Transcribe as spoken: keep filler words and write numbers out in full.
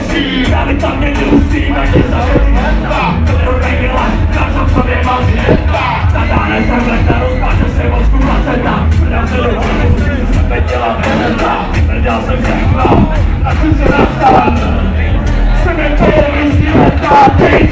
nemusí, realita mě nemusí, na ně zavřetý henta, kterou nejmile, každou v sobě mám zvěta. Zadáne jsem vlek na rozpače se vosku placeta, prdám se do hlavy, že jsem petěla veneta, prdál jsem se chval, a chci se nastal. Jsem je to jistý leta,